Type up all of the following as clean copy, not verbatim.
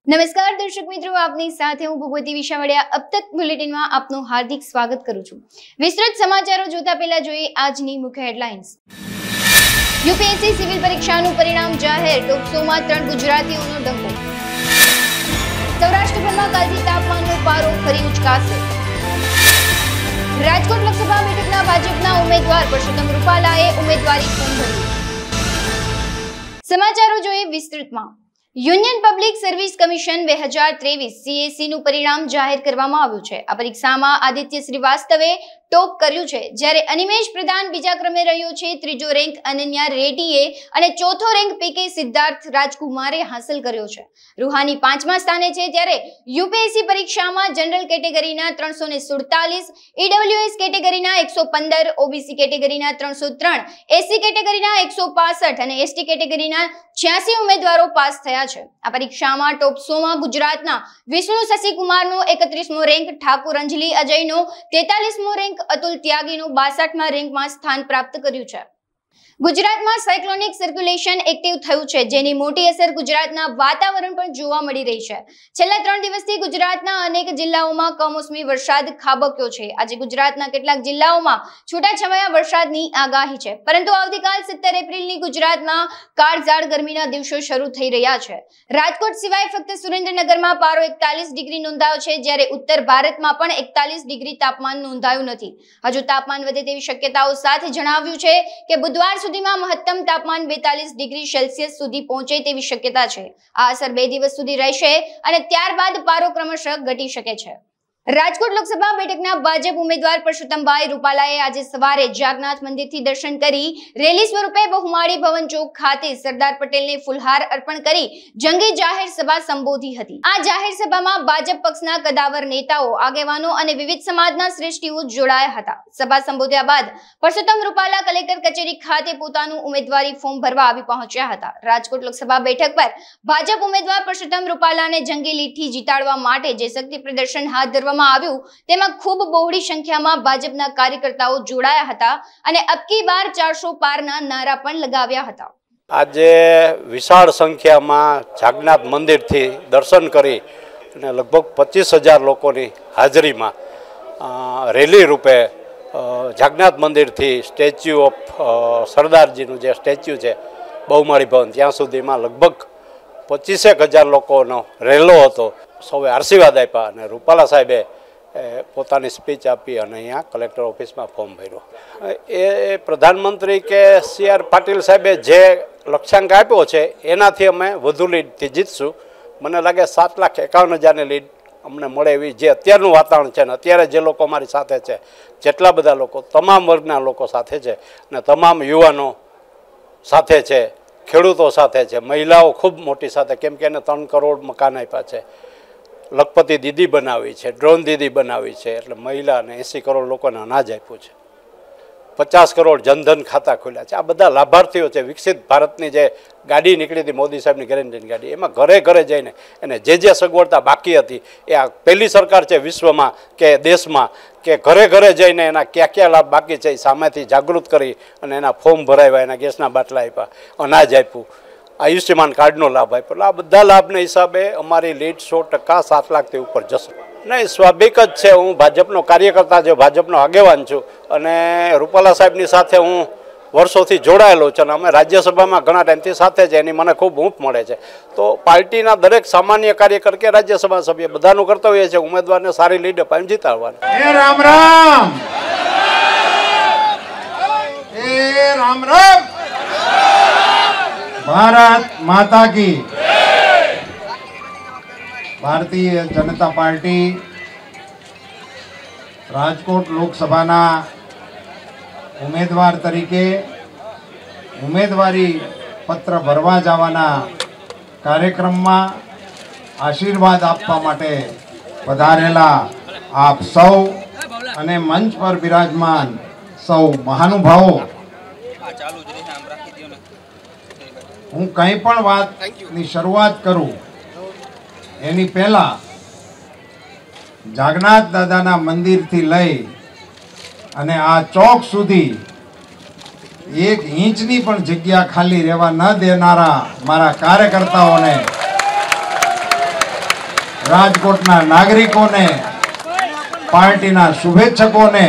नमस्कार दर्शक मित्रों, आपनी साथे हूं भगवती विशावड़िया। अब तक बुलेटिन में आपનું हार्दिक स्वागत करूं છું। વિસ્તૃત સમાચારો જોતા પહેલા જોઈએ આજની મુખ્ય હેડલાઇન્સ। યુપીએસસી સિવિલ પરીક્ષાનું પરિણામ જાહેર, ટોપ 100 માં 3 ગુજરાતીઓનો ડંકો। સૌરાષ્ટ્રભરમાં કાલથી તાપમાનનો પારો ફરી ઉચકાશે। રાજકોટ લોકસભા બેઠકના ભાજપના ઉમેદવાર પરસોત્તમ રૂપાલાએ ઉમેદવારી ફોર્મ ભર્યું। સમાચારો જોઈએ વિસ્તૃતમાં। Union public service commission 2023 CAC નું પરિણામ જાહેર કરવામાં આવ્યું છે। આ પરીક્ષામાં આદિત્ય શ્રીવાસ્તવે ટોપ કર્યું છે, જ્યારે અનિમેશ પ્રધાન બીજા ક્રમે રહ્યો છે। ત્રીજો રેન્ક અનન્યા રેડ્ડીએ અને ચોથો રેન્ક પીકે સિદ્ધાર્થ રાજકુમારે હાંસલ કર્યો છે। રૂહાની 5મા સ્થાને છે, ત્યારે યુપીએસસી પરીક્ષામાં જનરલ કેટેગરીના 347, ઈડબ્લ્યુએસ કેટેગરીના 115, ઓબીસી કેટેગરીના 303, એસસી કેટેગરીના 165 અને એસટી કેટેગરીના 86 ઉમેદવારો પાસ થયા છે। આ પરીક્ષામાં ટોપ 100 માં ગુજરાતના વિષ્ણુ શશિકુમારનો 31મો રેન્ક, ઠાકુર અંજલિ અજયનો 43મો રેન્ક, અતુલ ત્યાગીનો 62મા રેન્કમાં સ્થાન પ્રાપ્ત કર્યું છે। ગુજરાતમાં સાયક્લોનિક સર્ક્યુલેશન એક્ટિવ થયું છે, જેની મોટી અસર ગુજરાતના વાતાવરણ પર જોવા મળી રહી છે। છેલ્લા 3 દિવસથી ગુજરાતના અનેક જિલ્લાઓમાં કમોસમી વરસાદ ખાબક્યો છે। આજે ગુજરાતના કેટલાક જિલ્લાઓમાં છૂટાછવાયા વરસાદની આગાહી છે, પરંતુ આવતીકાલ 17 એપ્રિલની ગુજરાતમાં કાળઝાળ ગરમીના દિવસો શરૂ થઈ રહ્યા છે। રાજકોટ સિવાય ફક્ત સુરેન્દ્રનગરમાં પારો 41 ડિગ્રી નોંધાયો છે, જ્યારે ઉત્તર ભારતમાં પણ 41 ડિગ્રી તાપમાન નોંધાયું નથી। હજુ તાપમાન વધે તેવી શક્યતાઓ સાથે જણાવ્યું છે કે બુધવાર સુધીમાં મહત્તમ તાપમાન 42 ડિગ્રી સેલ્સિયસ સુધી પહોંચે તેવી શક્યતા છે। આ અસર 2 દિવસ સુધી રહેશે અને ત્યારબાદ પારો ક્રમશઃ ઘટી શકે છે। રાજકોટ લોકસભા બેઠકના ભાજપ ઉમેદવાર પરસોત્તમભાઈ રૂપાલાએ આજે સવારે જાગનાથ મંદિરથી દર્શન કરી રેલી સ્વરૂપે બહુમાળી ભવન ચોક ખાતે સરદાર પટેલને ફૂલહાર અર્પણ કરી જંગી જાહેર સભા સંબોધી હતી। આ જાહેર સભામાં ભાજપ પક્ષના કદાવર નેતાઓ, આગેવાનો અને વિવિધ સમાજના શ્રેષ્ઠીઓ જોડાયા હતા। સભા સંબોધ્યા બાદ પરસોત્તમ રૂપાલા કલેક્ટર કચેરી ખાતે પોતાનું ઉમેદવારી ફોર્મ ભરવા આવી પહોંચ્યા હતા। રાજકોટ લોકસભા બેઠક પર ભાજપ ઉમેદવાર પરસોત્તમ રૂપાલાને જંગી લીડથી જીતાડવા માટે જે શક્તિ પ્રદર્શન હાથ ધરવામાં આવ્યું, તેમાં ખૂબ બહોળી સંખ્યામાં ભાજપના કાર્યકર્તાઓ જોડાયા હતા અને અબકી બાર 400 પારના નારા પણ લગાવ્યા હતા। આજે વિશાળ સંખ્યામાં જાગનાથ મંદિરથી દર્શન કરી અને લગભગ 25,000 લોકોની હાજરીમાં રેલી રૂપે જાગનાથ મંદિરથી સ્ટેચ્યુ ઓફ સરદારજીનું જે સ્ટેચ્યુ છે બહુમાળી ભવન, ત્યાં સુધીમાં લગભગ 25,000 લોકોનો રેલો હતો। સૌએ આશીર્વાદ આપ્યા અને રૂપાલા સાહેબે પોતાની સ્પીચ આપી અને અહીંયા કલેક્ટર ઓફિસમાં ફોર્મ ભર્યો। એ પ્રધાનમંત્રી કે CR પાટીલ સાહેબે જે લક્ષ્યાંક આપ્યો છે એનાથી અમે વધુ લીડથી જીતશું। મને લાગે 7,51,000ની લીડ અમને મળે એવી જે અત્યારનું વાતાવરણ છે ને અત્યારે જે લોકો અમારી સાથે છે, જેટલા બધા લોકો, તમામ વર્ગના લોકો સાથે છે અને તમામ યુવાનો સાથે છે, ખેડૂતો સાથે છે, મહિલાઓ ખૂબ મોટી સાથે, કેમ કે એને 3 કરોડ મકાન આપ્યા છે, લખપતિ દીદી બનાવી છે, ડ્રોન દીદી બનાવી છે, એટલે મહિલાને 80 કરોડ લોકોને અનાજ આપ્યું છે, 50 કરોડ જનધન ખાતા ખોલ્યા છે। આ બધા લાભાર્થીઓ છે। વિકસિત ભારતની જે ગાડી નીકળી હતી મોદી સાહેબની ગેરંટીની ગાડી, એમાં ઘરે ઘરે જઈને એને જે સગવડતા બાકી હતી, એ આ પહેલી સરકાર છે વિશ્વમાં કે દેશમાં કે ઘરે ઘરે જઈને એના ક્યાં લાભ બાકી છે એ સામેથી જાગૃત કરી અને એના ફોર્મ ભરાવ્યા, એના ગેસના બાટલા આપ્યા, અનાજ આપ્યું, આયુષ્યમાન કાર્ડનો લાભ આપ્યો। એટલે આ બધા લાભના હિસાબે અમારી લીડ 100% 7 લાખથી ઉપર જશે। નહીં, સ્વાભાવિક જ છે। હું ભાજપનો કાર્યકર્તા છું, ભાજપનો આગેવાન છું અને રૂપાલા સાહેબની સાથે હું વર્ષોથી જોડાયેલો છું અને અમે રાજ્યસભામાં ઘણા ટાઈમથી સાથે છે, એની મને ખૂબ હૂંફ મળે છે। તો પાર્ટીના દરેક સામાન્ય કાર્યકર કે રાજ્યસભા સભ્ય બધાનું કર્તવ્ય છે ઉમેદવારને સારી લીડ અપાઈને જીતાડવાની। રામ રામ, રામ રામ, भारत माता की। भारतीय जनता पार्टी राजकोट लोकसभा उम्मीदवार तरीके उम्मीदवारी पत्र भरवा जवाना कार्यक्रम में आशीर्वाद आपवा माटे पधारेला आप सौ अने मंच पर विराजमान सौ महानुभावों, हूँ कई पण बात की शुरुआत करूँ एनी पहला जागनाथ दादा मंदिर थी लई अने आ चौक सुधी 1 इंचनी पण जग्या खाली रहेवा न देनारा मारा कार्यकर्ताओं ने રાજકોટના નાગરિકોને, પાર્ટીના શુભેચ્છકોને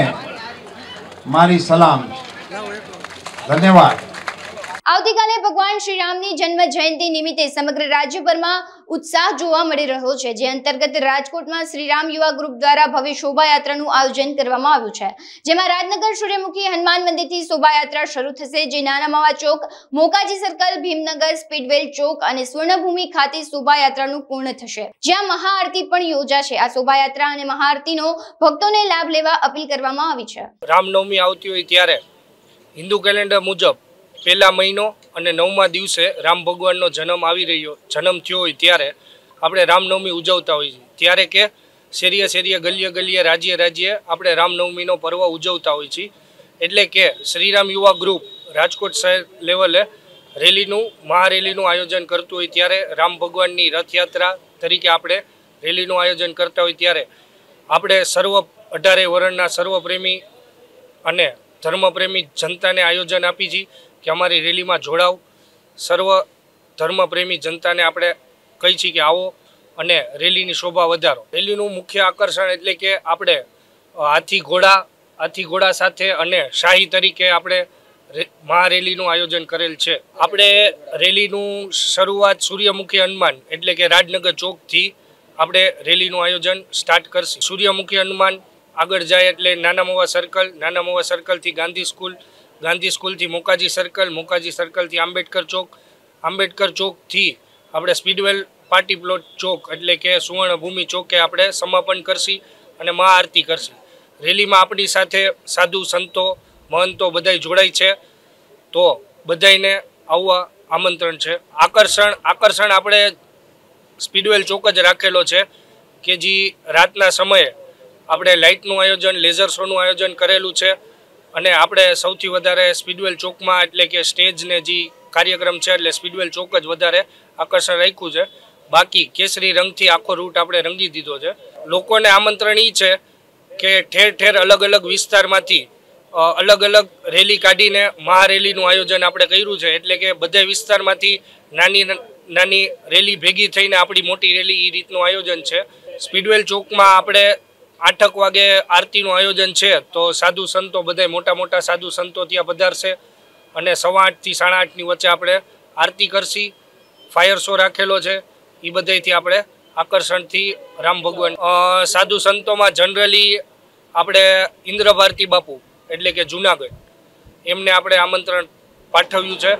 મારી સલામ છે. ધન્યવાદ. આવતીકાલે ભગવાન શ્રી રામની જન્મ જયંતિ નિમિત્તે સમગ્ર રાજ્યભરમાં ઉત્સાહ જોવા મળી રહ્યો છે, જે અંતર્ગત રાજકોટમાં શ્રીરામ યુવા ગ્રુપ દ્વારા ભવ્ય શોભાયાત્રાનું આયોજન કરવામાં આવ્યું છે, જેમાં રાજનગર સૂર્યમુખી હનુમાન મંદિરથી શોભાયાત્રા શરૂ થશે, જે નાના માવા ચોક, મોકાજી સર્કલ, ભીમનગર, સ્પીડવેલ ચોક અને સ્વર્ણભૂમિ ખાતે શોભાયાત્રાનું પૂર્ણ થશે, જ્યાં મહાઆરતી પણ યોજાશે. આ શોભાયાત્રા અને મહાઆરતીનો ભક્તોને લાભ લેવા અપીલ કરવામાં આવી છે. રામનવમી આવતી હોય ત્યારે હિન્દુ કેલેન્ડર મુજબ પહેલા મહિનો અને 9મા દિવસે રામ ભગવાનનો જન્મ થયો હોય ત્યારે આપણે રામનવમી ઉજવતા હોઈએ છીએ. ત્યારે કે શેરીએ શેરીએ, ગલીએ ગલીએ, રાજ્ય રાજ્યે આપણે રામનવમીનો પર્વ ઉજવતા હોઈએ છીએ. એટલે કે શ્રીરામ યુવા ગ્રુપ રાજકોટ શહેર લેવલે મહારેલીનું આયોજન કરતું હોય ત્યારે રામ ભગવાનની રથયાત્રા તરીકે આપણે રેલીનું આયોજન કરતા હોય ત્યારે આપણે 18 વર્ણના સર્વપ્રેમી અને ધર્મપ્રેમી જનતાને આયોજન આપી છીએ કે અમારી રેલીમાં જોડાવ. સર્વ ધર્મપ્રેમી જનતાને આપણે કહી છીએ કે આવો અને રેલીની શોભા વધારો. રેલીનું મુખ્ય આકર્ષણ એટલે કે આપણે હાથી ઘોડા સાથે અને શાહી તરીકે આપણે મહારેલીનું આયોજન કરેલ છે. આપણે રેલીનું શરૂઆત સૂર્યમુખી હનુમાન એટલે કે રાજનગર ચોકથી આપણે રેલીનું આયોજન સ્ટાર્ટ કરશું. સૂર્યમુખી હનુમાન આગળ જાય એટલે નાના મોવા સર્કલથી ગાંધી સ્કૂલથી મોકાજી સર્કલથી આંબેડકર ચોકથી આપણે સ્પીડવેલ પાર્ટી પ્લોટ ચોક એટલે કે સુવર્ણભૂમિ ચોકે આપણે સમાપન કરશી અને મહાઆરતી કરશી. રેલીમાં આપણી સાથે સાધુ સંતો મહંતો બધાય જોડાય છે, તો બધાયને આવવા આમંત્રણ છે. આકર્ષણ આપણે સ્પીડવેલ ચોક જ રાખેલો છે કે જે રાતના સમયે આપણે લાઇટનું આયોજન, લેઝર શોનું આયોજન કરેલું છે અને આપણે સૌથી વધારે સ્પીડવેલ ચોકમાં એટલે કે સ્ટેજને જે કાર્યક્રમ છે એટલે સ્પીડવેલ ચોક જ વધારે આકર્ષણ રાખ્યું છે. બાકી કેસરી રંગથી આખો રૂટ આપણે રંગી દીધો છે. લોકોને આમંત્રણ એ છે કે ઠેર ઠેર અલગ અલગ વિસ્તારમાંથી અલગ અલગ રેલી કાઢીને મહારેલીનું આયોજન આપણે કર્યું છે. એટલે કે બધા વિસ્તારમાંથી નાની રેલી ભેગી થઈને આપણી મોટી રેલી એ રીતનું આયોજન છે. સ્પીડવેલ ચોકમાં આપણે 8 વાગે આરતીનું આયોજન છે, તો સાધુ સંતો બધા મોટા સાધુ સંતો ત્યાં પધારશે અને 8:15 થી 8:30ની વચ્ચે આપણે આરતી કરશી. ફાયર શો રાખેલો છે, એ બધાથી આપણે આકર્ષણથી રામ ભગવાન. સાધુ સંતોમાં જનરલી આપણે ઇન્દ્ર ભારતી બાપુ એટલે કે જુનાગઢ એમને આપણે આમંત્રણ પાઠવ્યું છે,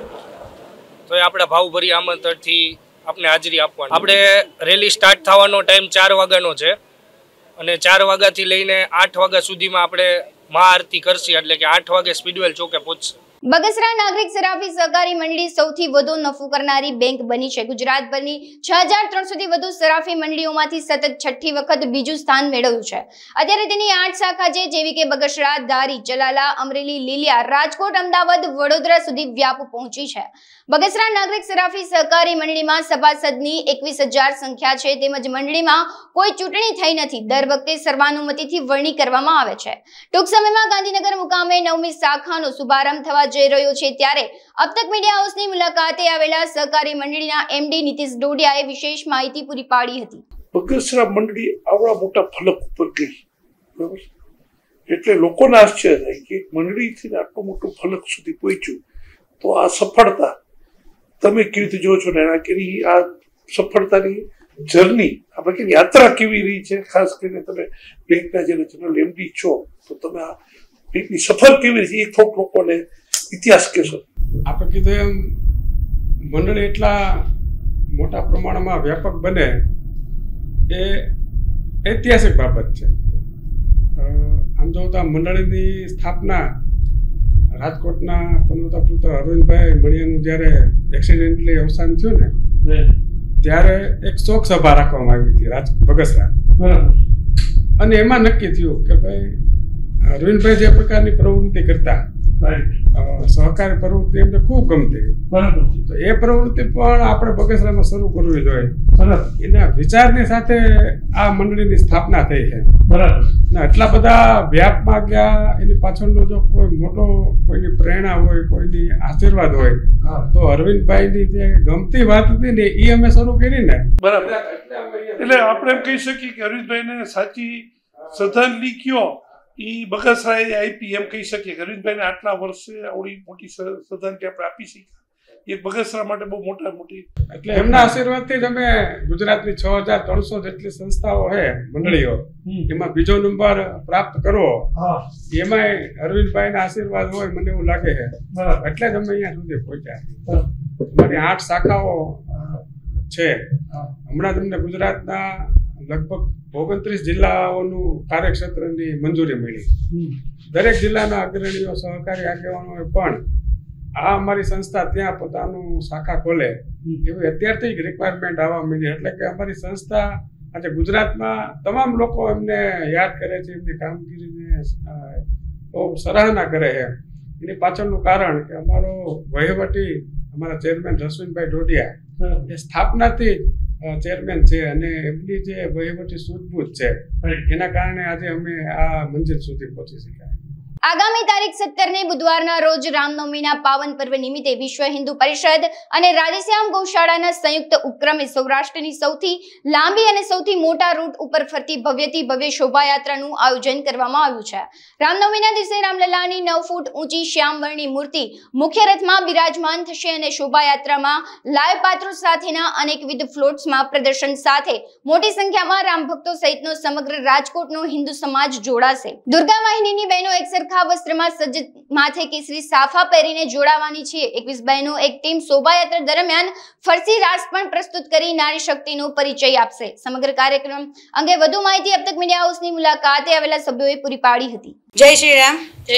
તો એ આપણા ભાવભરી આમંત્રણથી આપણે હાજરી આપવાની. આપણે રેલી સ્ટાર્ટ થવાનો ટાઈમ 4 વાગ્યાનો છે અને 4 વાગ્યાથી લઈને 8 વાગ્યા સુધીમાં આપણે મહાઆરતી કરશી, એટલે કે 8 વાગે સ્પીડવેલ ચોકે પહોંચશે. બગસરા નાગરિક સરાફી સહકારી મંડળી સૌથી વધુ નફો કરનારી બેંક બની છે. ગુજરાતભરની 6300 થી વધુ સરાફી મંડળીઓમાંથી સતત 6ઠ્ઠી વખત બીજું સ્થાન મેળવ્યું છે. અત્યારે તેની 8 શાખા છે, જેવી કે બગસરા, ધારી, ચલાલા, અમરેલી, લીલિયા, રાજકોટ, અમદાવાદ, વડોદરા સુધી વ્યાપ પહોંચી છે. બગસરા નાગરિક સરાફી સહકારી મંડળીમાં સભાસદની 21000 સંખ્યા છે, તેમજ મંડળીમાં કોઈ ચૂંટણી થઈ નથી. દર વખતે સર્વાનુમતિથી વરણી કરવામાં આવે છે. ટૂંક સમયમાં ગાંધીનગર મુકામે 9મી શાખાનો શુભારંભ થવા જઈ રહ્યો છે, ત્યારે अब तक मीडिया हाउसની મુલાકાતે આવેલા સહકારી મંડળીના એમડી નીતિશ ડોડિયાએ વિશેષ માહિતી પૂરી પાડી હતી. બગસરા મંડળી આવડા મોટા ફલક ઉપર ગઈ, બરાબર, એટલે લોકોને આશ્ચર્ય થાય કે મંડળીથી આટલું મોટું ફલક સુધી પહોંચ્યું, તો આ સફળતા તમે કેવી રીતે જો છો ને આ સફળતાની જર્ની આપણે કે યાત્રા કેવી રહી છે. ખાસ કરીને તમે બેંકના જે જનરલ એમડી છો, તો તમે આ બેંકની સફર કેવી રહી છે એ થોડુંક લોકોને ઇતિહાસ કહેશો. આપણે કીધું એમ મંડળી એટલા મોટા પ્રમાણમાં વ્યાપક બને એ ઐતિહાસિક બાબત છે. આમ જો તો મંડળીની સ્થાપના રાજકોટના પનોતા પુત્ર અરવિંદભાઈ મણિયાનું જ્યારે એક્સિડેન્ટલી અવસાન થયું ને, ત્યારે એક શોક સભા રાખવામાં આવી હતી બગસરા, બરાબર. અને એમાં નક્કી થયું કે ભાઈ અરવિંદભાઈ જે પ્રકારની પ્રવૃત્તિ કરતા સહકારી પ્રવૃત્તિ એમને ખૂબ ગમતી. બરાબર. તો એ પ્રવૃત્તિ પણ આપણે બગસરામાં શરૂ કરવી જોઈએ. એના વિચારની સાથે આ મંડળીની સ્થાપના થઈ છે. બરાબર. ને એટલા બધા વ્યાપમાં ગયા, એની પાછળનો જો કોઈ મોટો કોઈની પ્રેરણા હોય, કોઈની આશીર્વાદ હોય, તો અરવિંદભાઈની જે ગમતી વાત હતી ને એ અમે શરૂ કરી ને. બરાબર. એટલે આપણે એમ કહી શકીએ કે અરવિંદભાઈને સાચી શ્રદ્ધાંજલિ કયો એ બગસરાએ આપી એમ કહી શકીએ કે અરવિંદભાઈને આટલા વર્ષે આવડી મોટી શ્રદ્ધાંજલિ આપણે આપી શકીએ. એ બગસરા માટે બહુ મોટી એટલે એમના આશીર્વાદથી જ અમે ગુજરાતની 6300 જેટલી સંસ્થાઓ છે, મંડળીઓ, એમાં બીજો નંબર પ્રાપ્ત કરવો, એમાંય અરવિંદભાઈના આશીર્વાદ હોય મને એવું લાગે છે. એટલે જ અમે અહીંયા સુધી પહોંચ્યા. અમારી 8 શાખાઓ છે. હમણાં તમને ગુજરાતના લગભગ 29 જિલ્લાઓનું કાર્યક્ષેત્રની મંજૂરી મળી. દરેક જિલ્લાના અગ્રણીઓ, સહકારી આગેવાનોએ પણ આ અમારી સંસ્થા ત્યાં પોતાનું શાખા ખોલે એવી અત્યારથી જ રિક્વાયરમેન્ટ આવવા માંડી. એટલે કે અમારી સંસ્થા આજે ગુજરાતમાં તમામ લોકો એમને યાદ કરે છે, એમની કામગીરીને બહુ સરાહના કરે છે. એની પાછળનું કારણ કે અમારો વહીવટી, અમારા ચેરમેન જસવીનભાઈ ડોડિયા એ સ્થાપનાથી ચેરમેન છે અને એમની જે વહીવટી સૂઝબૂઝ છે એના કારણે આજે અમે આ મંજિલ સુધી પહોંચી શક્યા. આગામી તારીખ 17 બુધવારના રોજ રામનવમીના પાવન પર્વ નિમિત્તે વિશ્વ હિન્દુ પરિષદ અને રાધેશ્યામ ગૌશાળાના સંયુક્ત ઉપક્રમે સૌરાષ્ટ્રની સૌથી લાંબી અને સૌથી મોટા રૂટ ઉપર ફરતી ભવ્યથી ભવ્ય શોભાયાત્રાનું આયોજન કરવામાં આવ્યું છે. રામનવમીના દિવસે રામલલ્લાની 9 ફૂટ ઊંચી શ્યામવર્ણની મૂર્તિ મુખ્ય રથમાં બિરાજમાન થશે અને શોભાયાત્રામાં લાઈવ પાત્રો સાથેના અનેકવિધ ફ્લોટ્સમાં પ્રદર્શન સાથે મોટી સંખ્યામાં રામ ભક્તો સહિતનો સમગ્ર રાજકોટનો હિન્દુ સમાજ જોડાશે. દુર્ગા વાહિનીની બહેનો એક વસ્ત્રમાં સજ્જ માથે કેસરી સાફા પહેરીને જોડાવાની છે. 21 બહેનો એક ટીમ શોભાયાત્રા દરમિયાન ફરસી રાસ પણ પ્રસ્તુત કરી નારી શક્તિનો પરિચય આપશે. સમગ્ર કાર્યક્રમ અંગે વધુ માહિતી અબ તક મીડિયા હાઉસની મુલાકાતે આવેલા સભ્યોએ પૂરી પાડી હતી. જય શ્રી રામ.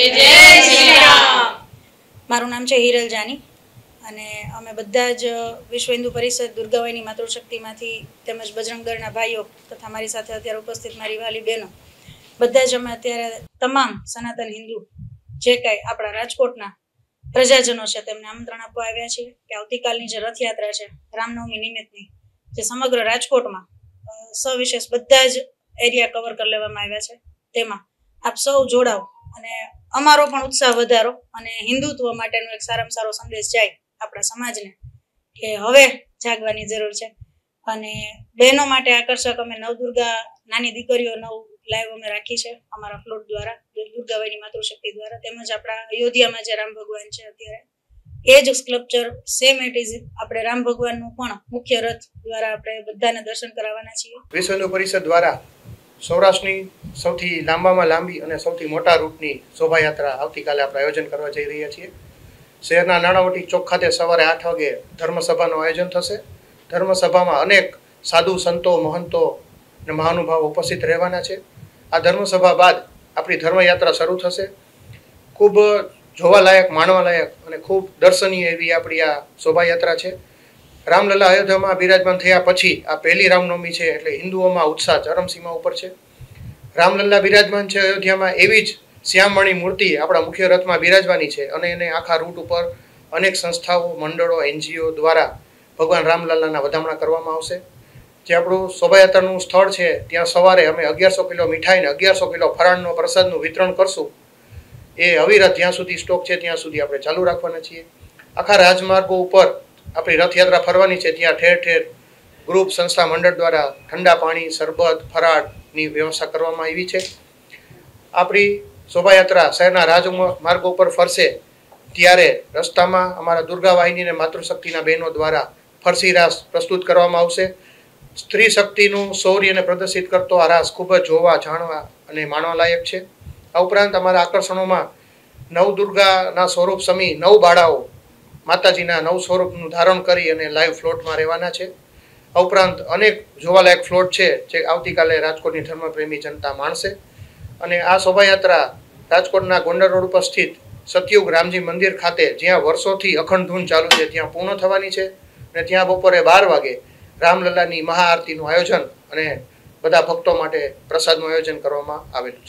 જય શ્રી રામ. મારું નામ છે હિરલ જાની અને અમે બધા જ વિશ્વ હિન્દુ પરિષદ દુર્ગાવાઈની માતૃશક્તિમાંથી તેમજ બજરંગ દળના ભાઈઓ તથા મારી સાથે અત્યારે ઉપસ્થિત મારી વાલી બહેનો બધા જ અમે અત્યારે તમામ સનાતન હિન્દુ જે કાંઈ આપણા રાજકોટના પ્રજાજનો છે તેમને આમંત્રણ આપવા આવ્યા છીએ કે આવતીકાલની જે રથયાત્રા છે રામનવમી નિમિત્તની, જે સમગ્ર રાજકોટમાં સવિશેષ બધા જ એરિયા કવર કરી લેવામાં આવ્યા છે, તેમાં આપ સૌ જોડાઓ અને અમારો પણ ઉત્સાહ વધારો અને હિન્દુત્વ માટેનો એક સારામાં સારો સંદેશ જાય આપણા સમાજને કે હવે જાગવાની જરૂર છે. અને બહેનો માટે આકર્ષક અમે નવદુર્ગા નાની દીકરીઓ લાઈવ અમે રાખી છે અમારા ફ્લોટ દ્વારા, દુર્ગાવાઈની માતૃશક્તિ દ્વારા. તેમજ આપણા અયોધ્યામાં જે રામ ભગવાન છે અત્યારે એ જ સ્કલ્પચર સેમ ઇટ ઇઝ આપણે રામ ભગવાનનું પણ મુખ્ય રથ દ્વારા આપણે બધાને દર્શન કરાવવાના છીએ. વિશ્વ હિન્દુ પરિષદ દ્વારા સૌરાષ્ટ્રની સૌથી લાંબામાં લાંબી અને સૌથી મોટા રૂટની શોભાયાત્રા આવતીકાલે આપણે આયોજન કરવા જઈ રહ્યા છીએ. શહેરના નાણાવટી ચોક ખાતે સવારે 8 વાગે ધર્મસભાનું આયોજન થશે. ધર્મસભામાં અનેક સાધુ સંતો, મહંતો અને મહાનુભાવો ઉપસ્થિત રહેવાના છે. આ ધર્મસભા બાદ આપણી ધર્મયાત્રા શરૂ થશે. ખૂબ જોવાલાયક, માણવાલાયક અને ખૂબ દર્શનીય એવી આપણી આ શોભાયાત્રા છે. રામલલ્લા અયોધ્યામાં બિરાજમાન થયા પછી આ પહેલી રામનવમી છે, એટલે હિન્દુઓમાં ઉત્સાહ ચરમસીમા ઉપર છે. રામલલ્લા બિરાજમાન છે અયોધ્યામાં, એવી જ શ્યામવર્ણી મૂર્તિ આપણા મુખ્ય રથમાં બિરાજવાની છે અને એને આખા રૂટ ઉપર અનેક સંસ્થાઓ, મંડળો, NGO દ્વારા ભગવાન રામલલ્લાના વધામણા કરવામાં આવશે. જે આપણું શોભાયાત્રાનું સ્થળ છે ત્યાં સવારે અમે 1100 કિલો મીઠાઈ અને 1100 કિલો ફરાળનો પ્રસાદનું વિતરણ કરશું. એ અવિરત જ્યાં સુધી સ્ટોક છે ત્યાં સુધી આપણે ચાલુ રાખવાના છીએ. આખા રાજમાર્ગો ઉપર આપણી રથયાત્રા ફરવાની છે, ત્યાં ઠેર ઠેર ગ્રુપ, સંસ્થા, મંડળ દ્વારા ઠંડા પાણી, શરબત, ફરાળની વ્યવસ્થા કરવામાં આવી છે. આપણી શોભાયાત્રા શહેરના રાજમાર્ગો ઉપર ફરશે ત્યારે રસ્તામાં અમારા દુર્ગા વાહિની અને માતૃશક્તિના બહેનો દ્વારા ફરસી રાસ પ્રસ્તુત કરવામાં આવશે. સ્ત્રી શક્તિનું શૌર્યને પ્રદર્શિત કરતો આ રાસ ખૂબ જ જોવા, જાણવા અને માણવા લાયક છે. આ ઉપરાંત અમારા આકર્ષણોમાં નવદુર્ગાના સ્વરૂપ સમી 9 બાળાઓ માતાજીના 9 સ્વરૂપનું ધારણ કરી અને લાઈવ ફ્લોટમાં રહેવાના છે. આ ઉપરાંત અનેક જોવાલાયક ફ્લોટ છે જે આવતીકાલે રાજકોટની ધર્મપ્રેમી જનતા માણશે. અને આ શોભાયાત્રા રાજકોટના ગોંડલ રોડ ઉપર સ્થિત સતયુગ રામજી મંદિર ખાતે, જ્યાં વર્ષોથી અખંડ ધૂન ચાલુ છે, ત્યાં પૂર્ણ થવાની છે. અને ત્યાં બપોરે 12 વાગે રામલલ્લાની મહાઆરતીનું આયોજન અને બધા ભક્તો માટે પ્રસાદનું આયોજન કરવામાં આવેલું છે.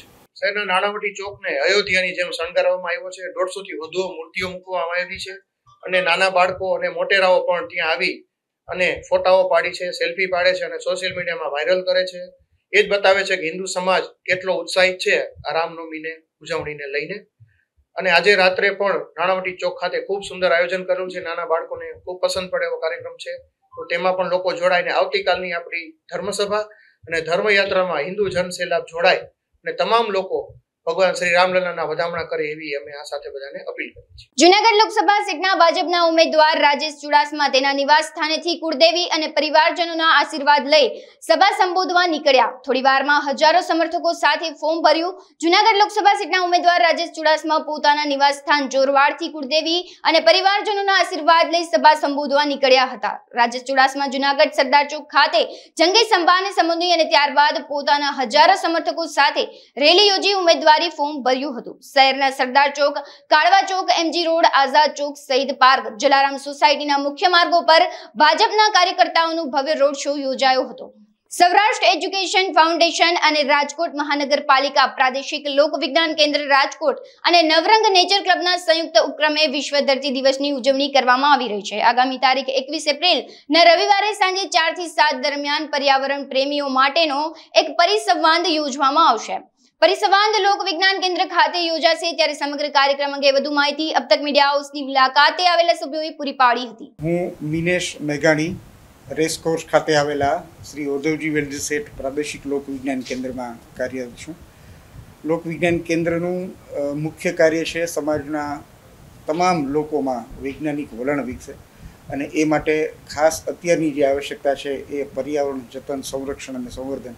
શહેરના નાણાવટી ચોકને અયોધ્યાની જેમ શણગારવામાં આવ્યો છે. 150 થી વધુ મૂર્તિઓ મૂકવામાં આવી છે અને નાના બાળકો અને મોટેરાઓ પણ ત્યાં આવી અને ફોટાઓ પાડી છે, સેલ્ફી પાડે છે અને સોશિયલ મીડિયામાં વાયરલ કરે છે. એ જ બતાવે છે કે હિન્દુ સમાજ કેટલો ઉત્સાહિત છે આ રામનવમીને ઉજવણીને લઈને. અને આજે રાત્રે પણ નાણાવટી ચોક ખાતે ખૂબ સુંદર આયોજન કરેલું છે. નાના બાળકોને ખૂબ પસંદ પડે એવો કાર્યક્રમ છે. તો તેમાં પણ લોકો જોડાઈને આવતીકાલની આપણી ધર્મસભા અને ધર્મયાત્રામાં હિન્દુ જનસેલાબ જોડાય અને તમામ લોકો ભગવાન શ્રી રામલલ્લાના વધામણા કરે એવી અમે આ સાથે બધાને અપીલ કરી છે. જૂનાગઢ લોકસભા સીટના ભાજપના ઉમેદવાર રાજેશ ચુડાસમા તેના નિવાસ સ્થાનેથી કુળદેવી અને પરિવારજનોના આશીર્વાદ લઈ સભા સંબોધવા નીકળ્યા. થોડીવારમાં હજારો સમર્થકો સાથે ફોર્મ ભર્યું. જૂનાગઢ લોકસભા સીટના ઉમેદવાર રાજેશ ચુડાસમા પોતાના નિવાસ સ્થાન જોરવાડથી કુળદેવી અને પરિવારજનોના આશીર્વાદ લઈ સભા સંબોધવા નીકળ્યા હતા. રાજેશ ચુડાસમા જૂનાગઢ સરદાર ચોક ખાતે જંગી સભાને સંબોધી અને ત્યારબાદ પોતાના હજારો સમર્થકો સાથે રેલી યોજી ઉમેદવાર ફોર્મ ભર્યું હતું. શહેરના સરદાર ચોક, કાળવા ચોક, એમજી રોડ, આઝાદ ચોક, શહીદ પાર્ક, જલારામ સોસાયટીના મુખ્ય માર્ગો પર ભાજપના કાર્યકર્તાઓનો ભવ્ય રોડ શો યોજાયો હતો. સૌરાષ્ટ્ર એજ્યુકેશન ફાઉન્ડેશન અને રાજકોટ મહાનગરપાલિકા પ્રાદેશિક લોક વિજ્ઞાન કેન્દ્ર રાજકોટ અને નવરંગ નેચર ક્લબના સંયુક્ત ઉપક્રમે વિશ્વ ધરતી દિવસની ઉજવણી કરવામાં આવી રહી છે. આગામી તારીખ 21 એપ્રિલના રવિવારે સાંજે 4 થી 7 દરમિયાન પર્યાવરણ પ્રેમીઓ માટેનો એક પરિસંવાદ યોજવામાં આવશે. પરિસંવાદ લોક વિજ્ઞાન કેન્દ્ર ખાતે યોજાશે. ત્યારે સમગ્ર કાર્યક્રમ અંગે વધુ માહિતી અબ તક મીડિયા હાઉસની મુલાકાતે આવેલા સભ્યોએ પૂરી પાડી હતી. હું મિનેશ મેઘાણી રેસકોર્સ ખાતે આવેલા શ્રી ઉદ્ધવજી વેલજી શેઠ પ્રાદેશિક લોક વિજ્ઞાન કેન્દ્રમાં કાર્યરત છું. લોક વિજ્ઞાન કેન્દ્રનું મુખ્ય કાર્ય છે સમાજના તમામ લોકોમાં વૈજ્ઞાનિક વલણ વિકસે અને એ માટે ખાસ અત્યારની જે આવશ્યકતા છે એ પર્યાવરણ જતન, સંરક્ષણ અને સંવર્ધન.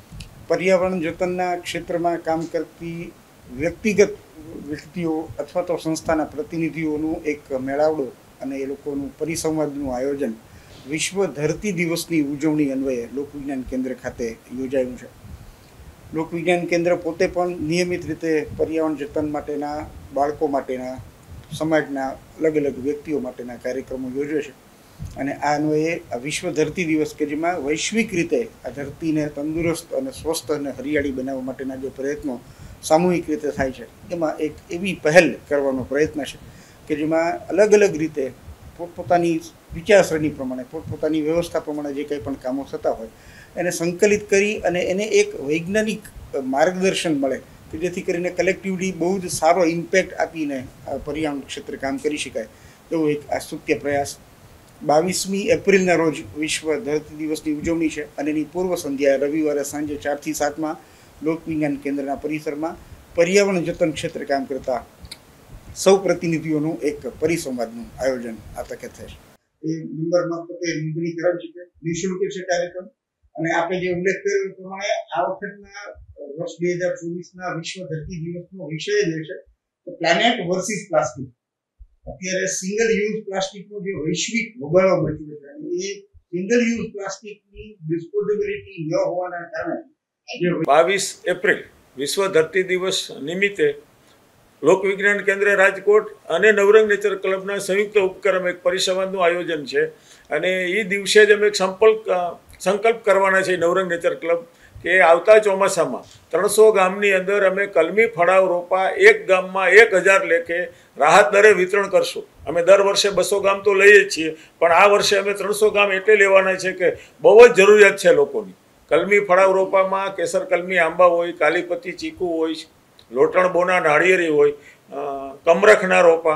પર્યાવરણ જતનના ક્ષેત્રમાં કામ કરતી વ્યક્તિગત વ્યક્તિઓ અથવા તો સંસ્થાના પ્રતિનિધિઓનું એક મેળાવડો અને એ લોકોનું પરિસંવાદનું આયોજન વિશ્વ ધરતી દિવસની ઉજવણી અન્વયે લોકવિજ્ઞાન કેન્દ્ર ખાતે યોજાયું છે. લોકવિજ્ઞાન કેન્દ્ર પોતે પણ નિયમિત રીતે પર્યાવરણ જતન માટેના, બાળકો માટેના, સમાજના અલગ અલગ વ્યક્તિઓ માટેના કાર્યક્રમો યોજે છે અને આ અન્વયે આ વિશ્વ ધરતી દિવસ કે જેમાં વૈશ્વિક રીતે આ ધરતીને તંદુરસ્ત અને સ્વસ્થ અને હરિયાળી બનાવવા માટેના જે પ્રયત્નો સામૂહિક રીતે થાય છે એમાં એક એવી પહેલ કરવાનો પ્રયત્ન છે કે જેમાં અલગ અલગ રીતે પોતપોતાની વિચારસરણી પ્રમાણે, પોતપોતાની વ્યવસ્થા પ્રમાણે જે કંઈ પણ કામો થતા હોય એને સંકલિત કરી અને એને એક વૈજ્ઞાનિક માર્ગદર્શન મળે કે જેથી કરીને કલેક્ટિવલી બહુ જ સારો ઇમ્પેક્ટ આપીને પર્યાવરણ ક્ષેત્રે કામ કરી શકાય એવો એક આ સ્તુત્ય પ્રયાસ. 22મી એપ્રિલના રોજ વિશ્વ ધરતી દિવસની ઉજવણી છે અને એની પૂર્વ સંધ્યાએ રવિવારે સાંજે 4 થી 7માં લોક વિજ્ઞાન કેન્દ્રના પરિસરમાં પર્યાવરણ જતન ક્ષેત્રે કામ કરતા સૌ પ્રતિનિધિઓનું એક પરિસંવાદનું આયોજન આ તકે થશે. એ નંબર મારફતે નોંધણી કરાવી શકે. નિઃશુલ્ક છે કાર્યક્રમ અને આપણે જે ઉલ્લેખ કર્યો એ પ્રમાણે આ વખતના વર્ષ 2024ના વિશ્વ ધરતી દિવસનો વિષય જે છે પ્લેનેટ વર્સિસ પ્લાસ્ટિક. અત્યારે સિંગલ યુઝ પ્લાસ્ટિકનો જે વૈશ્વિક વબાળો મચ્યો છે અને એ સિંગલ યુઝ પ્લાસ્ટિકની ડિસ્પોઝેબિલિટી ન હોવાના કારણે 22 એપ્રિલ વિશ્વ ધરતી દિવસ નિમિત્તે લોક વિજ્ઞાન કેન્દ્ર રાજકોટ અને નવરંગ નેચર ક્લબના સંયુક્ત ઉપક્રમે એક પરિસંવાદનું આયોજન છે અને એ દિવસે જ અમે એક સંકલ્પ કરવાના છે નવરંગ નેચર ક્લબ કે આવતા ચોમાસામાં 300 ગામની અંદર અમે કલમી ફળાવ રોપા એક ગામમાં 1000 લેખે રાહત દરે વિતરણ કરશું. અમે દર વર્ષે 200 ગામ તો લઈએ જ છીએ પણ આ વર્ષે અમે 300 ગામ એટલે લેવાના છે કે બહુ જ જરૂરિયાત છે લોકોની. કલમી ફળાવ રોપામાં કેસર કલમી આંબા હોય, કાલીપતિ ચીકુ હોય, લોટણ બોના નાળિયેરી હોય, કમરખના રોપા,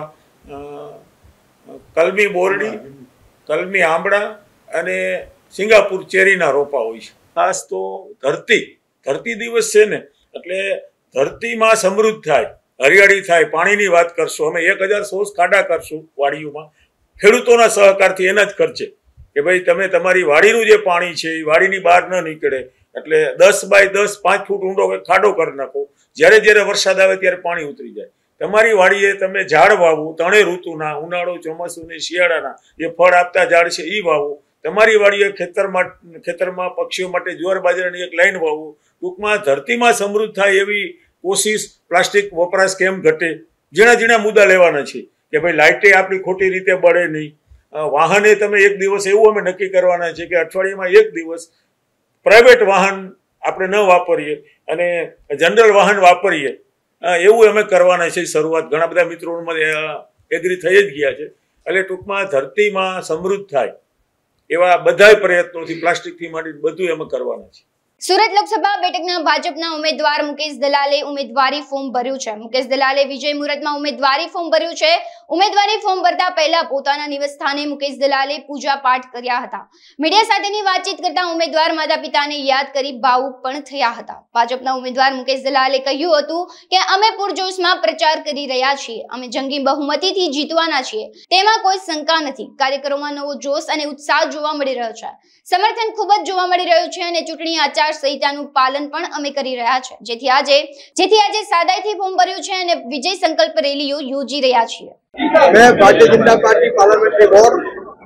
કલમી બોરડી, કલમી આંબળા અને સિંગાપુર ચેરીના રોપા હોય છે. ખાસ તો ધરતી દિવસ છે ને એટલે ધરતીમાં સમૃદ્ધ થાય, હરિયાળી થાય, પાણીની વાત કરશું. અમે 1000 ખાડા કરશું વાડીઓમાં ખેડૂતોના સહકારથી એના જ ખર્ચે કે ભાઈ તમે તમારી વાડીનું જે પાણી છે એ વાડીની બહાર ન નીકળે એટલે 10 બાય 10 5 ફૂટ ઊંડો ખાડો કરી નાખો. જ્યારે જ્યારે વરસાદ આવે ત્યારે પાણી ઉતરી જાય. તમારી વાડીએ તમે ઝાડ વાવવું, 3 ઋતુના, ઉનાળો, ચોમાસું ને શિયાળાના જે ફળ આપતા ઝાડ છે એ વાવવું. તમારી વાડીએ ખેતરમાં પક્ષીઓ માટે જુવાર બાજરાની એક લાઈન વાવવું. ટૂંકમાં ધરતીમાં સમૃદ્ધ થાય એવી કોશિશ. પ્લાસ્ટિક વપરાશ કેમ ઘટે, ઝીણા ઝીણા મુદ્દા લેવાના છે કે ભાઈ લાઇટે આપણી ખોટી રીતે બળે નહીં. વાહને તમે એક દિવસ એવું અમે નક્કી કરવાના છે કે અઠવાડિયામાં એક દિવસ પ્રાઇવેટ વાહન આપણે ન વાપરીએ અને જનરલ વાહન વાપરીએ, એવું અમે કરવાના છે શરૂઆત. ઘણા બધા મિત્રોમાં એગ્રી થઈ જ ગયા છે. એટલે ટૂંકમાં ધરતીમાં સમૃદ્ધ થાય એવા બધા પ્રયત્નોથી પ્લાસ્ટિકથી માંડી બધું અમે કરવાના છે. સુરત લોકસભા બેઠકના ભાજપના ઉમેદવાર મુકેશ દલાલે ઉમેદવારી ફોર્મ ભર્યું છે. મુકેશ દલાલે વિજય મુહૂર્તમાં ઉમેદવારી ફોર્મ ભર્યું છે. ઉમેદવારી ફોર્મ ભરતા પહેલા પોતાના નિવાસસ્થાને મુકેશ દલાલે પૂજા પાઠ કર્યા હતા. મીડિયા સાથેની વાતચીત કરતા ઉમેદવાર માતા પિતાને યાદ કરી ભાવુક પણ થયા હતા. ભાજપના ઉમેદવાર મુકેશ દલાલે કહ્યું હતું કે અમે પૂરજોશમાં પ્રચાર કરી રહ્યા છીએ, અમે જંગી બહુમતીથી જીતવાના છીએ, તેમાં કોઈ શંકા નથી. કાર્યકરોમાં નવો જોશ અને ઉત્સાહ જોવા મળી રહ્યો છે. સમર્થન ખૂબ જ જોવા મળી રહ્યું છે અને ચૂંટણી આચાર સંહિતાનું પાલન પણ અમે કરી રહ્યા છે, જેથી આજે સાદાઈથી ફોર્મ ભર્યું છે અને વિજય સંકલ્પ રેલીઓ યોજી રહ્યા છીએ. मैं Bharatiya Janata party parliamentary board,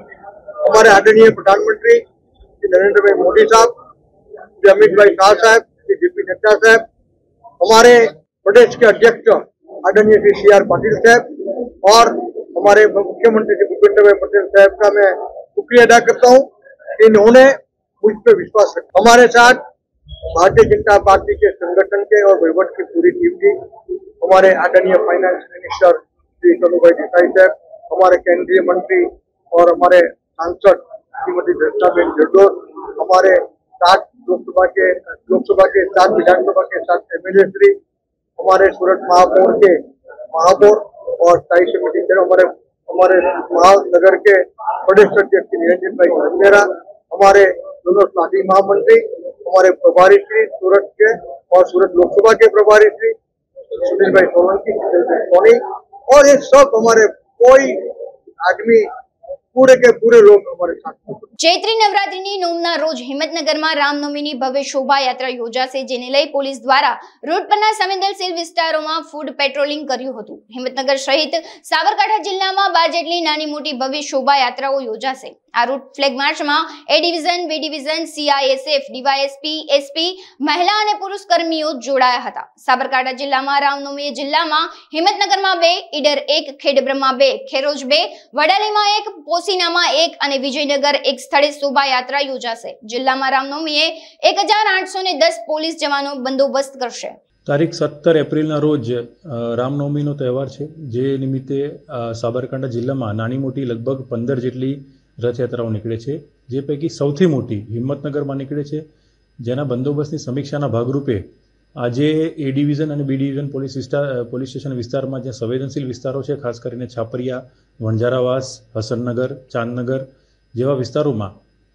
हमारे आदरणीय प्रधानमंत्री श्री नरेंद्र भाई मोदी साहब, श्री अमित भाई शाह साहब, श्री जेपी नड्डा साहब, हमारे प्रदेश के अध्यक्ष आदरणीय श्री CR पाटिल साहब और हमारे मुख्यमंत्री श्री भूपेंद्र भाई पटेल साहब का मैं शुक्रिया अदा करता हूँ। इन्होंने मुझ पर विश्वास रखा। हमारे साथ भारतीय जनता पार्टी के संगठन के और वहीवट की पूरी टीम थी। हमारे आदरणीय फाइनेंस मिनिस्टर श्री कनुभाई देसाई साहब, हमारे केंद्रीय मंत्री और हमारे सांसद श्रीमती दर्शनाबेन जरदोर, हमारे 7 लोकसभा के 7 विधानसभा के 7 MLA श्री, हमारे सूरत महापौर के महापौर और स्थायी समिति हमारे महानगर के प्रदेश अध्यक्ष निरंजन भाई खंडेरा, हमारे दोनों साथी महामंत्री, हमारे प्रभारी श्री सूरत के और सूरत लोकसभा के प्रभारी श्री सुनील भाई सोलंकी और ये सब हमारे कोई आदमी पूरे के पूरे लोग हमारे साथ। ચૈત્રી નવરાત્રીની નોમના રોજ હિંમતનગરમાં રામનવમીની ભવ્ય શોભાયાત્રા યોજાશે, જેને લઈ પોલીસ દ્વારા રોડ પરના સંવેદનશીલ વિસ્તારોમાં ફૂડ પેટ્રોલિંગ કર્યું હતું. હિંમતનગર સહિત સાબરકાંઠા જિલ્લામાં 12 જેટલી નાની મોટી ભવ્ય શોભાયાત્રાઓ યોજાશે. આ રૂટ ફ્લેગ માર્ચમાં A division, B division, CISF, DYSP, SP, મહિલા અને પુરુષ કર્મીઓ જોડાયા હતા. સાબરકાંઠા જિલ્લામાં રામનવમી જિલ્લામાં હિંમતનગરમાં 2, ઈડર 1, ખેડબ્રહ્મા 2, ખેરોજ 2, વડાલીમાં 1, પોસીનામાં 1 અને વિજયનગર 1 સ્થળે શોભાયાત્રા યોજાશે. જિલ્લામાં રામનવમીએ 1810 પોલીસ જવાનો બંદોબસ્ત કરશે. તારીખ 17 એપ્રિલના રોજ રામનવમીનો તહેવાર છે, જે નિમિત્તે સાબરકાંઠા જિલ્લામાં નાની મોટી લગભગ 15 જેટલી રથયાત્રાઓ નીકળે છે, જે પૈકી સૌથી મોટી હિંમતનગરમાં નીકળે છે, જેના બંદોબસ્તની સમીક્ષાના ભાગરૂપે આજે A ડિવિઝન અને B ડિવિઝન પોલીસ સ્ટેશન વિસ્તારમાં જે સંવેદનશીલ વિસ્તારો છે, ખાસ કરીને છાપરિયા, વણઝારાવાસ, હસનનગર, ચાંદનગર જેવા વિસ્તારોમાં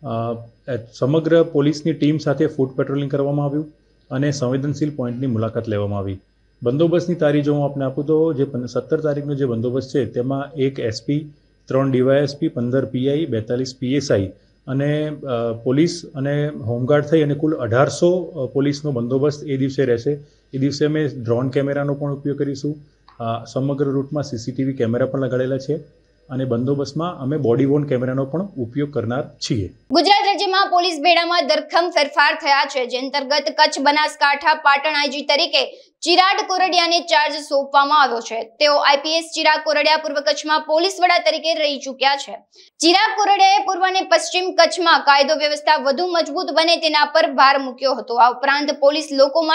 સમગ્ર પોલીસની ટીમ સાથે ફૂડ પેટ્રોલિંગ કરવામાં આવ્યું અને સંવેદનશીલ પોઈન્ટની મુલાકાત લેવામાં આવી. બંદોબસ્તની તારીખ જો હું આપને આપું તો જે 17 તારીખનો જે બંદોબસ્ત છે તેમાં 1 SP, 3 DYSP, 15 PI, 42 PSI અને પોલીસ અને હોમગાર્ડ થઈ અને કુલ 1800 પોલીસનો બંદોબસ્ત એ દિવસે રહેશે. એ દિવસે અમે ડ્રોન કેમેરાનો પણ ઉપયોગ કરીશું. સમગ્ર રૂટમાં CCTV કેમેરા પણ લગાડેલા છે અને બંદોબસ્તમાં અમે બોડી વોર્ન કેમેરાનો પણ ઉપયોગ કરનાર છીએ. ગુજરાત રાજ્યમાં પોલીસ બેડામાં ધરખમ ફેરફાર થયા છે, જે અંતર્ગત કચ્છ, બનાસકાંઠા, પાટણ IG તરીકે ચિરાગ કોરડિયાને ચાર્જ સોંપવામાં આવ્યો છે. તેઓ IPS ચિરાગ કોરડિયા પૂર્વ કચ્છમાં પોલીસ વડા તરીકે રહી ચૂક્યા છે. ચિરાગ કોરડિયાએ પૂર્વ અને પશ્ચિમ કચ્છમાં કાયદો વ્યવસ્થા વધુ મજબૂત બને તેના પર ભાર મૂક્યો હતો. આ ઉપરાંત પોલીસ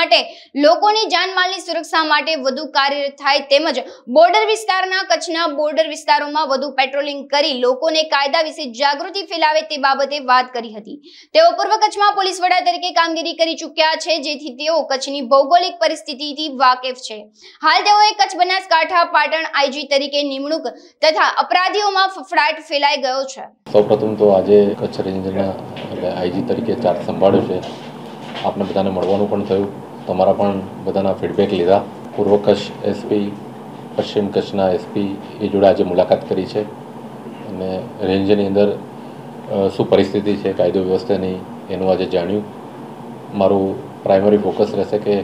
લોકોની જાનમાલની સુરક્ષા માટે વધુ કાર્યરત થાય તેમજ બોર્ડર વિસ્તારના કચ્છના બોર્ડર વિસ્તારોમાં વધુ પેટ્રોલિંગ કરી લોકોને કાયદા વિશે જાગૃતિ ફેલાવે તે બાબતે વાત કરી હતી. તેઓ પૂર્વ કચ્છમાં પોલીસ વડા તરીકે કામગીરી કરી ચૂક્યા છે, જેથી તેઓ કચ્છની ભૌગોલિક પરિસ્થિતિ વાકેફ છે. હાલ તેઓએ કચ્છ, બનાસકાંઠા, પાટણ IG તરીકે નિમણૂક તથા અપરાધીઓમાં ફફડાટ ફેલાઈ ગયો છે. સૌપ્રથમ તો આજે કચ્છ રેન્જના IG તરીકે ચાર્જ સંભાળ્યો છે. આપને બધાને મળવાનું પણ થયું, તમારા પણ બધાના ફીડબેક લીધા. પૂર્વ કચ્છ SP, પશ્ચિમ કચ્છના SP એ જોડે આજે મુલાકાત કરી છે અને રેન્જની અંદર શું પરિસ્થિતિ છે કાયદો વ્યવસ્થાની એનું આજે જાણ્યું. મારું પ્રાઇમરી ફોકસ રહેશે કે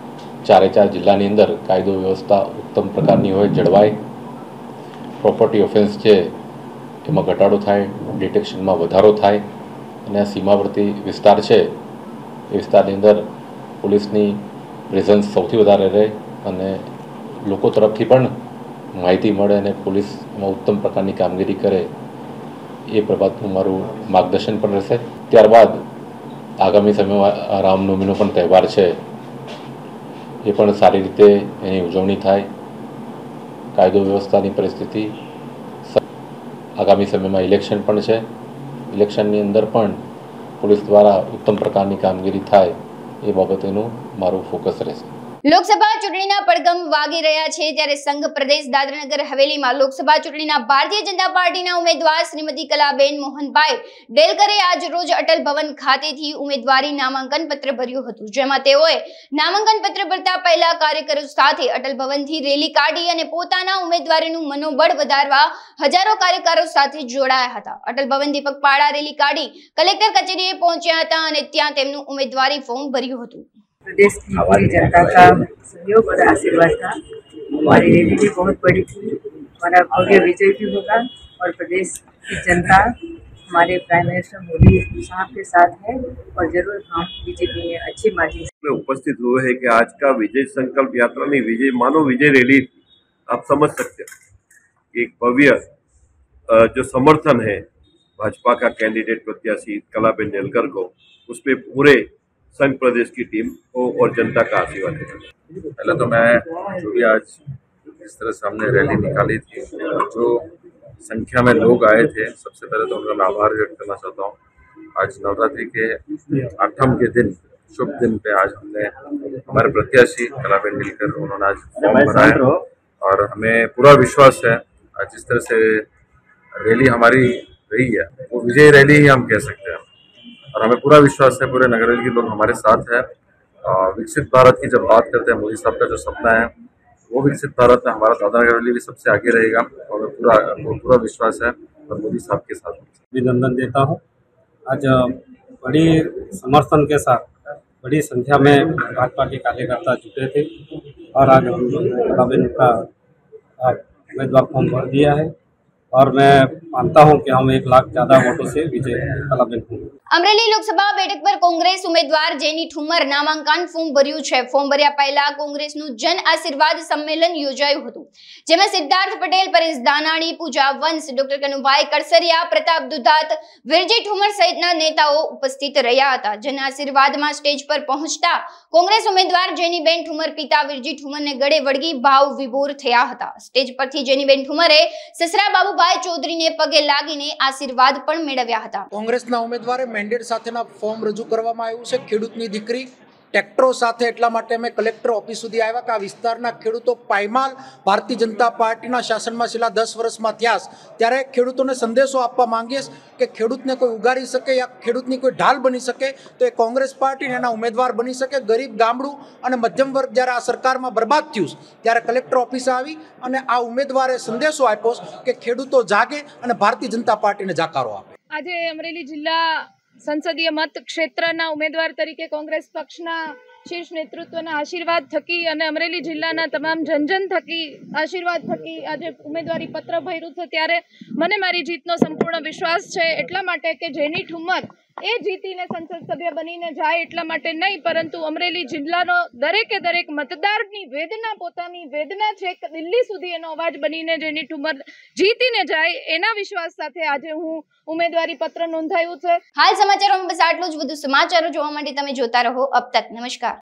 4 જિલ્લાની અંદર કાયદો વ્યવસ્થા ઉત્તમ પ્રકારની હોય, જળવાય, પ્રોપર્ટી ઓફેન્સ છે એમાં ઘટાડો થાય, ડિટેક્શનમાં વધારો થાય અને આ સીમાવર્તી વિસ્તાર છે એ વિસ્તારની અંદર પોલીસની પ્રેઝન્સ સૌથી વધારે રહે અને લોકો તરફથી પણ માહિતી મળે અને પોલીસ એમાં ઉત્તમ પ્રકારની કામગીરી કરે એ બાબતનું મારું માર્ગદર્શન પણ રહેશે. ત્યારબાદ આગામી સમયમાં રામનવમીનો પણ તહેવાર છે, એ પણ સારી રીતે એની ઉજવણી થાય, કાયદો વ્યવસ્થાની પરિસ્થિતિ, આગામી સમયમાં ઇલેક્શન પણ છે, ઇલેક્શનની અંદર પણ પોલીસ દ્વારા ઉત્તમ પ્રકારની કામગીરી થાય એ બાબતેનું મારું ફોકસ રહેશે. લોકસભા ચૂંટણીના પડઘમ વાગી રહ્યા છે ત્યારે સંઘ પ્રદેશ દાદરાનગર હવેલીમાં લોકસભા ચૂંટણીના ભારતીય જનતા પાર્ટીના ઉમેદવાર શ્રીમતી કલાબેન મોહનભાઈ ડેલકરે આજ રોજ અટલ ભવન ખાતેથી ઉમેદવારી નામાંકન પત્ર ભર્યું હતું, જેમાં તેઓએ નામાંકન પત્ર ભરતા પહેલા કાર્યકરો સાથે અટલ ભવનથી રેલી કાઢી અને પોતાના ઉમેદવારીનું મનોબળ વધારવા હજારો કાર્યકરો સાથે જોડાયા હતા. અટલ ભવન દીપક પાડા રેલી काढ़ी कलेक्टर कचेरी पहुंचा था और ત્યાં તેમનું उम्मीदवारी फॉर्म भर्યું હતું. प्रदेश की पूरी जनता का सहयोग और आशीर्वाद था। हमारी रैली भी बहुत बड़ी थी, हमारा भव्य विजय भी होगा और प्रदेश की जनता हमारे प्राइम मिनिस्टर मोदी साहब के साथ है और जरूर हम बीजेपी में अच्छी मार्जिन में उपस्थित हुए हैं कि आज का विजय संकल्प यात्रा नहीं, विजय मानो विजय रैली आप समझ सकते हो। एक भव्य जो समर्थन है भाजपा का कैंडिडेट प्रत्याशी कलाबेन डेलकर को, उस पर पूरे संघ प्रदेश की टीम को और जनता का आशीर्वाद है। पहले तो मैं जो भी आज इस तरह से हमने रैली निकाली थी, जो संख्या में लोग आए थे, सबसे पहले तो उनका मैं आभार व्यक्त करना चाहता हूँ। आज नवरात्रि के 8वें के दिन, शुभ दिन पे आज हमने हमारे प्रत्याशी कलाबेन डेलकर उन्होंने आज फॉर्म भराया और हमें पूरा विश्वास है आज जिस तरह से रैली हमारी रही है वो विजय रैली ही हम कह सकते हैं और हमें पूरा विश्वास है पूरे नगर के लोग हमारे साथ है। विकसित भारत की जब बात करते हैं, मोदी साहब का जो सपना है वो विकसित भारत में हमारा दादरानगर भी सबसे आगे रहेगा और पूरा विश्वास है और मोदी साहब के साथ अभिनंदन देता हूँ। आज बड़ी समर्थन के साथ बड़ी संख्या में भाजपा के कार्यकर्ता जुटे थे और आज कलाबेन का उम्मीदवार फॉर्म भर दिया है और मैं मानता हूं कि हम 1 लाख ज्यादा वोटों से विजय कलाबेन होंगे। अमरेली लोकसभा બેઠક પર કોંગ્રેસ ઉમેદવાર જેની ઠુમર નામાંકન ફોર્મ ભર્યું છે. ફોર્મ ભર્યા પહેલા કોંગ્રેસનું જન આશીર્વાદ સંમેલન યોજાયું હતું, જેમાં સિદ્ધાર્થ પટેલ, પરેશ દાનાણી, પૂજા વંશ, ડોક્ટર કનુભાઈ કડસરિયા, પ્રતાપ દુધાત, વિરજી ઠુમર સહિતના નેતાઓ ઉપસ્થિત રહ્યા હતા. જન આશીર્વાદમાં સ્ટેજ પર પહોંચતા કોંગ્રેસ ઉમેદવાર જેનીબેન ઠુમર પિતા વિરજી ઠુમરને ગળે વળગી ભાવ વિભોર થયા હતા. સ્ટેજ પરથી જેનીબેન ઠુમરે સસરા બાબુભાઈ ચૌધરીને પગે લાગીને આશીર્વાદ પણ મેળવ્યા હતા. કોંગ્રેસના ઉમેદવારે મેન્ડેટ સાથેના ફોર્મ રજૂ કરવામાં આવ્યું છે. ખેડૂતની દીકરી ટ્રેક્ટરો સાથે એટલા માટે અમે કલેક્ટર ઓફિસ સુધી આવ્યા કે આ વિસ્તારના ખેડૂતો પાયમાલ ભારતીય જનતા પાર્ટીના શાસનમાં છેલ્લા 10 વર્ષમાં થયા છે, ત્યારે ખેડૂતોને સંદેશો આપવા માંગીએ કે ખેડૂતને કોઈ ઉગારી શકે યા ખેડૂતની કોઈ ઢાલ બની શકે તો એ કોંગ્રેસ પાર્ટી એના ઉમેદવાર બની શકે. ગરીબ ગામડું અને મધ્યમ વર્ગ જ્યારે આ સરકારમાં બરબાદ થયું ત્યારે કલેક્ટર ઓફિસે આવી અને આ ઉમેદવારે સંદેશો આપ્યો કે ખેડૂતો જાગે અને ભારતીય જનતા પાર્ટીને જાકારો આપે. આજે અમરેલી જિલ્લા સંસદીય મત ક્ષેત્રના ઉમેદવાર તરીકે કોંગ્રેસ પક્ષના શીર્ષ નેતૃત્વના આશીર્વાદ થકી અને અમરેલી જિલ્લાના તમામ જનજન થકી આશીર્વાદ થકી આજે ઉમેદવારી પત્ર ભર્યું છે, ત્યારે મને મારી જીતનો સંપૂર્ણ વિશ્વાસ છે. એટલા માટે કે જેની ઠુમર એ જીતીને સંસદ સભ્ય બનીને જાય એટલા માટે નહીં, પરંતુ અમરેલી જિલ્લાનો દરેકે દરેક મતદારની વેદના, પોતાની વેદના છેક દિલ્હી સુધી એનો અવાજ બનીને જેની ઠુમર જીતીને જાય એના વિશ્વાસ સાથે આજે હું ઉમેદવારી પત્ર નોંધાયું છે. હાલ સમાચારોમાં બસ આટલું જ. વધુ સમાચારો જોવા માટે તમે જોતા રહો અબ તક. નમસ્કાર.